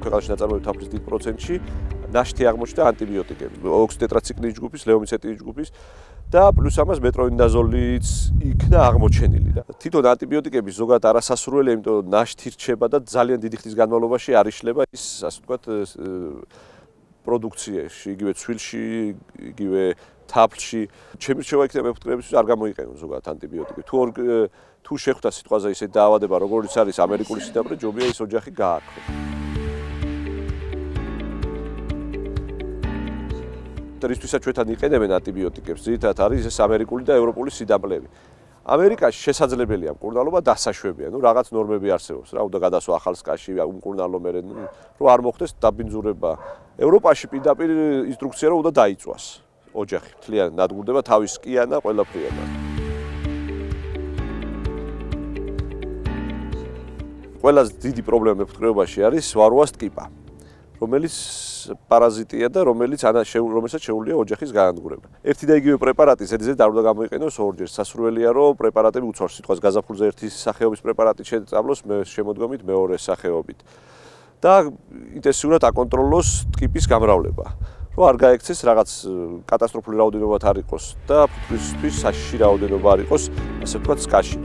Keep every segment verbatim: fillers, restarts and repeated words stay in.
ქვეყანაში ნაწარმოების თაფლის დიდ პროცენტში ნაშთი აღმოჩნდა ანტიბიოტიკები, ოქსიტეტრაციკლინის ჯგუფის, ლეომიცეტინის ჯგუფის და პლუს ამას მეტროინდაზოლიც იქნა აღმოჩენილი და თვითონ ანტიბიოტიკების ზოგადად არასასურველი, იმიტომ რომ ნაშთი რჩება და ძალიან დიდი ხნის განმავლობაში არ იშლება ის, ასე ვთქვათ, პროდუქციაში, იგივე ცვილში, იგივე თაფლში. ჩემი რჩევა იქნება მეფუტკრეებისთვის არ გამოიყენონ ზოგადად ანტიბიოტიკები. თუ თუ შეხვდა სიტყვაზე ისეთი დაავადება, როგორც არის ამერიკული სიდაბრე, ჯობია ის ოჯახი გააქვე. რისთვისაც ჩვენთან იყენებენ ანტიბიოტიკებს, ძირითადად არის ეს ამერიკული და ევროპული სიდამპლები. ამერიკაში შესაძლებელია მკურნალობა დასაშვებია, ნუ რაღაც ნორმები არსებობს რა, უნდა გადასვა ახალ სკაში, უმკურნალო მერე, რომ არ მოხდეს დაბინძურება. ევროპაში პირდაპირ ინსტრუქცია რომ უნდა დაიწვას ოჯახი, მთლიანად ნადგურდება თავის სკიანა ყველაფრიანად. ყველაზე დიდი პრობლემა მეფუტკრეობაში არის ვაროას ტკიპა, რომელიც პარაზიტია და რომელიც რომელსაც შეუძლია ოჯახის გაანადგურება. ერთი და იგივე პრეპარატი ზედიზედ არ უნდა გამოიყენოს ორჯერ. სასურველია რომ პრეპარატები უცვარს, სიტყვას გაზაფხულზე ერთი სახეობის პრეპარატი შეწავლოს შემოდგომით მეორე სახეობით. და ინტენსიურად აკონტროლოს ტკიპის გამრავლება. რომ არ გაექცეს რაღაც კატასტროფული რაოდენობა არ იყოს და ფუტკრისთვის საშიში რაოდენობა არ იყოს, ასე ვთქვათ, სკაში.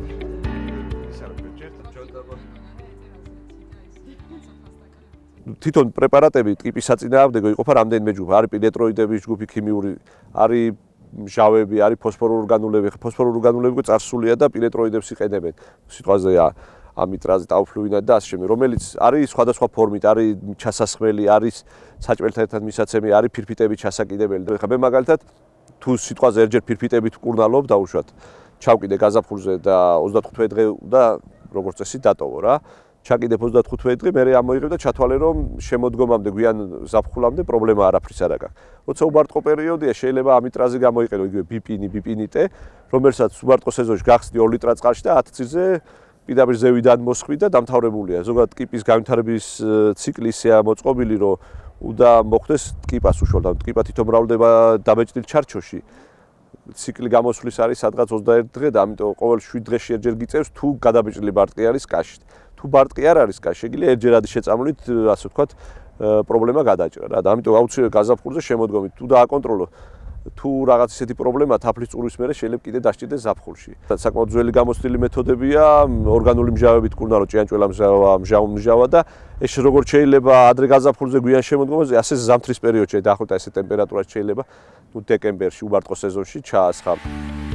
თვითონ პრეპარატები ტკიპის საწინააღმდეგო იყოფა რამდენიმე ჯგუფი. არის პინეტროიდების ჯგუფი ქიმიური, არის მჟავები, არის ფოსფორურ ორგანულები. ფოსფორურ ორგანულები წარსულია და პინეტროიდებს იყენებენ. სიტყვაზე ამიტრაზი, ტაუფლუინად და ასე შემდეგ, რომელიც არის სხვადასხვა ფორმით, არის ჩასასხმელი, არის საჭმელთან ერთად მისაცემი, არის ფირფიტებით ჩასაკიდებელი. ხა მე მაგალითად თუ სიტყვაზე ერთჯერ ფირფიტებით ვკურნალობ დაუშვათ, ჩავკიდე გაზაფხულზე და ოცდათხუთმეტი დღე და როგორც წესი დატოვო რა. ჩაკიდებ ოცდათხუთმეტი დღე, მე ამოიღებ და ჩათვალე რომ შემოდგომამდე გვიან ზაფხულამდე პრობლემა არაფრის არ აქვს. როცა უბარტყო პერიოდია, შეიძლება ამიტრაზი გამოიყენო, იგივე ბიპინი, ბიპინიტე, რომელსაც უბარტყო სეზონში გახსნი ორ ლიტრად წყალში და ათი წირზე პირდაპირ ზევიდან მოსხვი და დამთავრებულია. ზოგადად ტკიპის განვითარების ციკლი ისეა მოწყობილი, რომ უნდა მოხდეს ტკიპას უშუალოდ, ანუ ტკიპა თვითონ მრავლდება დაბეჭდილ ჩარჩოში. ციკლი გამოსვლის არის სადღაც ოცდაერთი დღე და ამიტომ ყოველ შვიდ დღეში ერთჯერ გიწევს თუ გადაბეჭდილი ბარტყი არის კაში. თუ ბარტყი არ არის კაში, შეგიძლია ერთჯერადი შეწამლით, ასე ვთქვათ, პრობლემა გადაჭრა რა და ამიტომ აუცილებლად გაზაფხულზე შემოდგომით თუ დააკონტროლო თუ რაღაც ისეთი პრობლემა თაფლის წურვის მერე შეიძლება კიდე დასჭირდეს ზაფხულში. საკმაოდ ძველი გამოცდილი მეთოდებია, ორგანული მჟავებით კურნალო, ჭიანჭველა მჟავა, მჟავა და ეს როგორც შეიძლება ადრე გაზაფხულზე გვიან შემოდგომაზე, ასე ზამთრის პერიოდში დაახლოებით ესე ტემპერატურა შეიძლება ნუ დეკემბერში უბარტყო სეზონში ჩაასხამ.